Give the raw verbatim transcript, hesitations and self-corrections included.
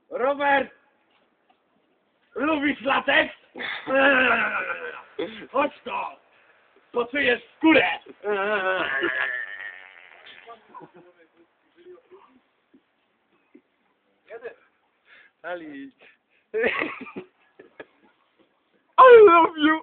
Robert! Lubisz lateks? Chodź to! Poczujesz skórę! Ali. I love you.